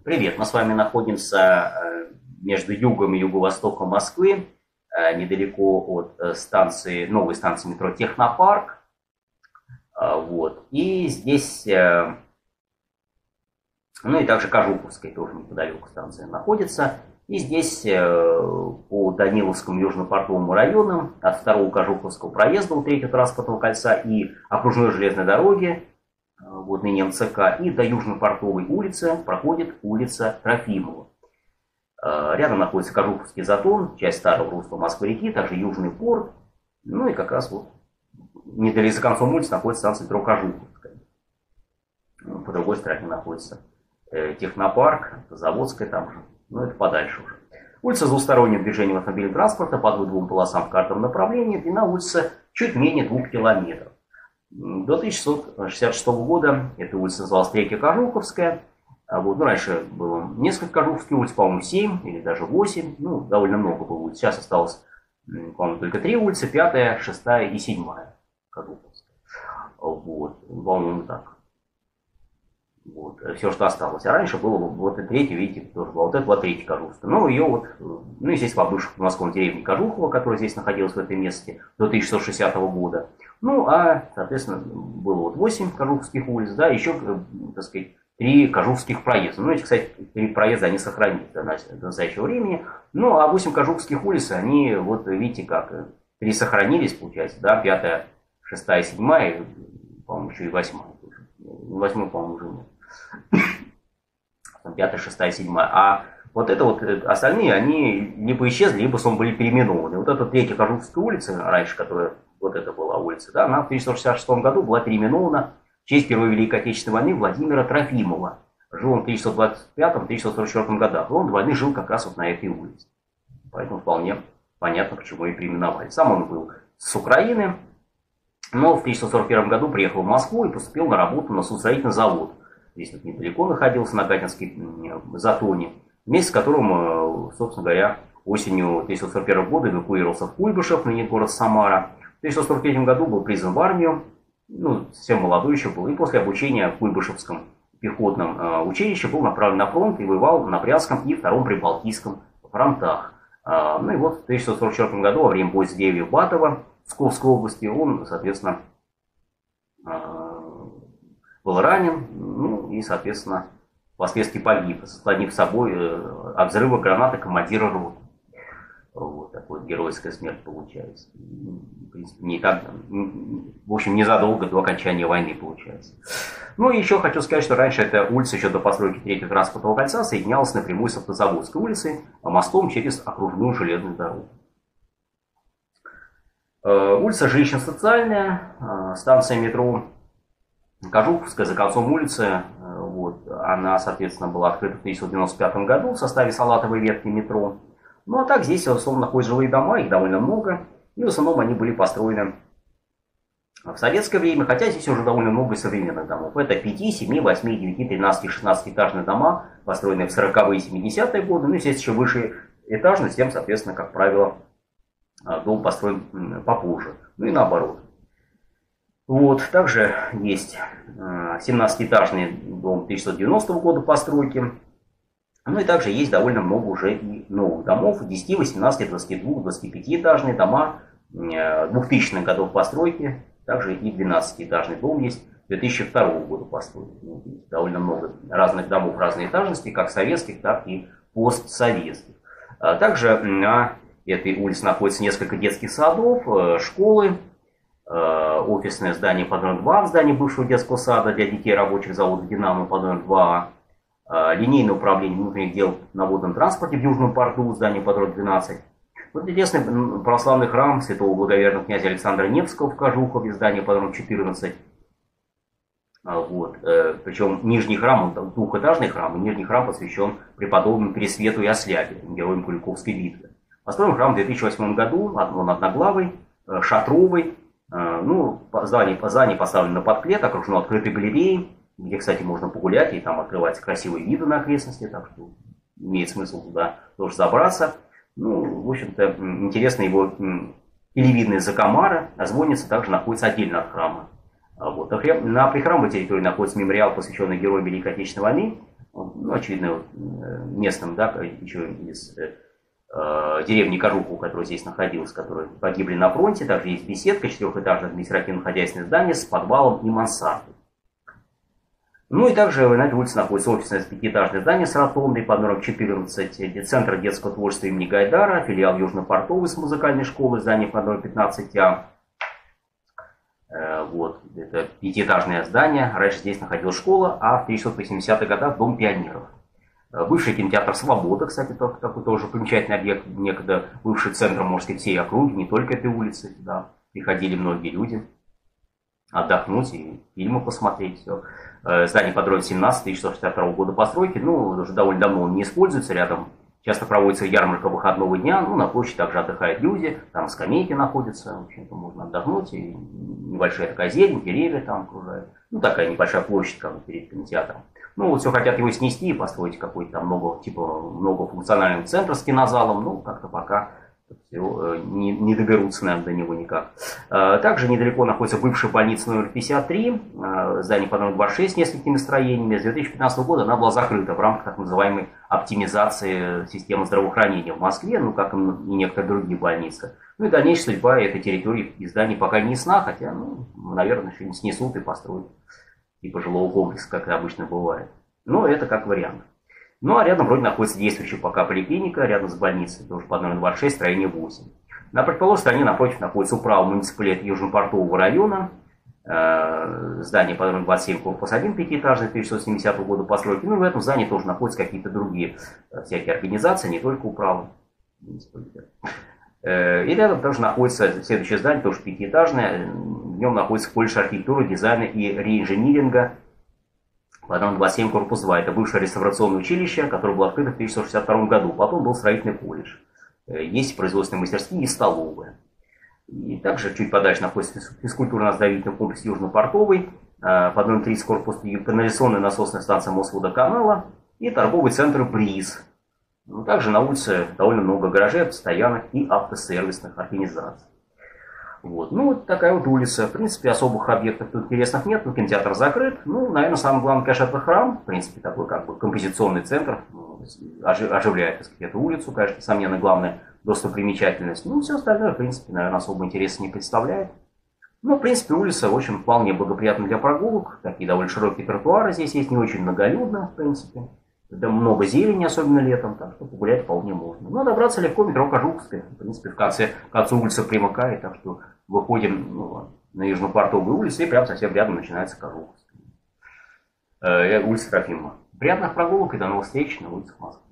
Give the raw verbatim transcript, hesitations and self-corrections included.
Привет, мы с вами находимся между югом и юго-востоком Москвы, недалеко от станции, новой станции метро Технопарк. Вот. И здесь, ну и также Кожуховская тоже неподалеку станция находится. И здесь по Даниловскому южно-портовому районам от второго Кожуховского проезда у третьего транспортного кольца и окружной железной дороги, вот ныне МЦК, и до Южно-Портовой улицы проходит улица Трофимова. Рядом находится Кожуховский затон, часть старого русла Москвы-реки, также Южный порт. Ну и как раз вот недалеко за концом улицы находится станция метро Кожуховская. По другой стороне находится Технопарк, Заводская там же, но это подальше уже. Улица с двусторонним движением автомобильного транспорта по двум полосам в каждом направлении. Длина улицы чуть менее двух километров. До тысяча девятьсот шестьдесят шестого года эта улица называлась Третья Кожуховская. Вот, ну, раньше было несколько Кожуховских улиц, по-моему, семь или даже восемь. Ну, довольно много было улиц. Сейчас осталось, по-моему, только три улицы, пятая, шестая и седьмая Кожуховская. Вот, по-моему, так. Вот, все, что осталось. А раньше было вот и третья, видите, тоже была. Вот это была третья Кожуховская. Но ее вот, ну, естественно, по бывшей подмосковной деревне Кожухова, которая здесь находилась в этой месте до тысяча шестьсот шестидесятого года. Ну, а, соответственно, было вот восемь Кожуховских улиц, да, еще, так сказать, три Кожуховских проезда. Ну, эти, кстати, три проезда, они сохранились до настоящего времени. Ну, а восемь Кожуховских улиц, они, вот, видите, как, три сохранились, получается, да, пятая, шестая, седьмая, по-моему, еще и восьмая. Восьмой, по-моему, уже нет. Пятая, шестая, седьмая. А вот это вот, остальные, они либо исчезли, либо снова были переименованы. Вот эта третья Кожуховская улица, раньше, которая, вот это была улица, да, она в тысяча девятьсот шестьдесят шестом году была переименована в честь героя Великой Отечественной войны Владимира Трофимова. Жил он в тысяча девятьсот двадцать пятом — тысяча девятьсот сорок четвёртом годах. И он до войны жил как раз вот на этой улице. Поэтому вполне понятно, почему ее переименовали. Сам он был с Украины, но в тысяча девятьсот сорок первом году приехал в Москву и поступил на работу на судостроительный завод. Здесь вот недалеко находился, на Гатинской затоне, вместе с которым, собственно говоря, осенью тысяча девятьсот сорок первого года эвакуировался в Куйбышев, ныне город Самара. В тысяча девятьсот сорок третьем году был призван в армию, ну, совсем молодой еще был, и после обучения в Куйбышевском пехотном э, училище был направлен на фронт и воевал на Брянском и Втором Прибалтийском фронтах. Э, ну и вот в тысяча девятьсот сорок четвёртом году во время боя с деревьев Батова в Псковской области он, соответственно, э, был ранен, ну и, соответственно, впоследствии погиб, сохранив с собой э, от взрыва гранаты командира роты. Вот такой геройская смерть получается. В принципе, не так, в общем, незадолго до окончания войны получается. Ну и еще хочу сказать, что раньше эта улица еще до постройки третьего транспортного кольца соединялась напрямую с Автозаводской улицей, мостом через окружную железную дорогу. Улица жилищно-социальная, станция метро Кожуховская за концом улицы. Вот, она, соответственно, была открыта в тысяча девятьсот девяносто пятом году в составе Салатовой ветки метро. Ну а так здесь в основном находятся жилые дома, их довольно много. И в основном они были построены в советское время, хотя здесь уже довольно много современных домов. Это пяти, семи, восьми, девяти, тринадцати, шестнадцатиэтажные дома, построенные в сороковые и семидесятые годы. Ну и здесь еще выше этажность, тем, соответственно, как правило, дом построен попозже. Ну и наоборот. Вот, также есть семнадцатиэтажный дом тысяча девятьсот девяностого года постройки. Ну и также есть довольно много уже и новых домов, десяти, восемнадцати, двадцати двух, двадцати пяти этажные дома двухтысячных годов постройки, также и двенадцатиэтажный дом есть две тысячи второго года постройки. Довольно много разных домов разной этажности, как советских, так и постсоветских. Также на этой улице находится несколько детских садов, школы, офисное здание по номер два, здание бывшего детского сада для детей рабочих завода «Динамо» по номер два, линейное управление внутренних дел на водном транспорте в Южном порту, здание под номер двенадцать. Вот известный православный храм святого благоверного князя Александра Невского в Кожухове, здание под номер четырнадцать. Вот. Причем нижний храм, он двухэтажный храм, и нижний храм посвящен преподобному Пересвету и Осляге, героям Куликовской битвы. Построен храм в две тысячи восьмом году, он одноглавый, шатровый. Ну, здание, здание поставлено на подклет, окружено открытой галереей, где, кстати, можно погулять, и там открываются красивые виды на окрестности, так что имеет смысл туда тоже забраться. Ну, в общем-то, интересно его телевидная закомара, а звонница также находится отдельно от храма. Вот. На прихрамовой территории находится мемориал, посвященный героям Великой Отечественной войны, ну, очевидно, местным, да, еще из э, деревни Кожуху, которая здесь находилась, которые погибли на фронте. Также есть беседка, четырехэтажное административно-хозяйственное здание с подвалом и мансардой. Ну и также на этой улице находится офисное пятиэтажное здание с ротондой под номером четырнадцать, Центр детского творчества имени Гайдара, филиал Южно-Портовой с музыкальной школы, здание под номером пятнадцать А. Вот, это пятиэтажное здание. Раньше здесь находилась школа, а в тысяча девятьсот восьмидесятых годах Дом пионеров. Бывший кинотеатр «Свобода», кстати, такой тоже примечательный объект, некогда бывший центр, можно сказать, всей округи, не только этой улицы. Сюда приходили многие люди отдохнуть и фильмы посмотреть. Все. Здание под номером семнадцать, тысяча девятьсот шестьдесят второго года постройки, ну, уже довольно давно он не используется, рядом часто проводится ярмарка выходного дня, ну, на площади также отдыхают люди, там скамейки находятся, в общем-то, можно отдохнуть, и небольшая такая зелень, деревья там окружают, ну, такая небольшая площадь, как бы, перед кинотеатром. Ну, вот все хотят его снести и построить какой-то там много, типа, многофункциональный центр с кинозалом, ну, как-то пока все, не, не доберутся, наверное, до него никак. Также недалеко находится бывшая больница номер пятьдесят три, здание под номером двадцать шесть с несколькими строениями. С две тысячи пятнадцатого года она была закрыта в рамках так называемой оптимизации системы здравоохранения в Москве, ну, как и некоторые другие больницы. Ну и дальнейшая судьба этой территории и зданий пока не ясна, хотя, ну, наверное, еще снесут и построят типа жилого комплекса, как и обычно бывает. Но это как вариант. Ну а рядом вроде находится действующая пока поликлиника, рядом с больницей, тоже под номером двадцать шесть, строение восемь. На противоположной стороне напротив находится управа муниципалитета Южно-Портового района, э, здание под номером двадцать семь, корпус один, пятиэтажный, тысяча девятьсот семидесятого года постройки. Ну и в этом здании тоже находятся какие-то другие э, всякие организации, не только управа муниципалитета. Э, и рядом также находится следующее здание, тоже пятиэтажное, в нем находится колледж архитектуры, дизайна и реинжиниринга, под номером двадцать семь, корпус два. Это бывшее реставрационное училище, которое было открыто в тысяча девятьсот шестьдесят втором году. Потом был строительный колледж. Есть производственные мастерские и столовые. И также чуть подальше находится физкультурно-оздоровительный комплекс Южно-Портовый. Под номером тридцать, корпус канализационная насосная станция Мосводоканала. И торговый центр «Бриз». Также на улице довольно много гаражей, автостоянок и автосервисных организаций. Вот. Ну, вот такая вот улица. В принципе, особых объектов тут интересных нет, но кинотеатр закрыт. Ну, наверное, самое главное, конечно, это храм. В принципе, такой как бы композиционный центр. Оживляет, так сказать, эту улицу, конечно, несомненно, главная достопримечательность. Ну, все остальное, в принципе, наверное, особо интереса не представляет. Ну, в принципе, улица, в общем, вполне благоприятна для прогулок. Такие довольно широкие тротуары здесь есть, не очень многолюдно, в принципе. Да, много зелени, особенно летом, так что погулять вполне можно. Но добраться легко, метро Кожуховская, в принципе, в конце, к концу улица примыкает, так что выходим, ну, на Южно-Портовую улицу, и прямо совсем рядом начинается Кожуховская. Э, улица Трофимова. Приятных прогулок и до новых встреч на улицах Москвы.